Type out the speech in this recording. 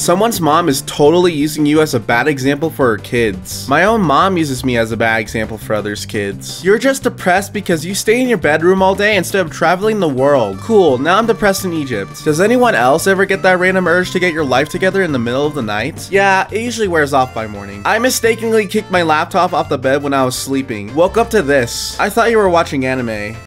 Someone's mom is totally using you as a bad example for her kids. My own mom uses me as a bad example for others' kids. You're just depressed because you stay in your bedroom all day instead of traveling the world. Cool, now I'm depressed in Egypt. Does anyone else ever get that random urge to get your life together in the middle of the night? Yeah, it usually wears off by morning. I mistakenly kicked my laptop off the bed when I was sleeping. Woke up to this. I thought you were watching anime.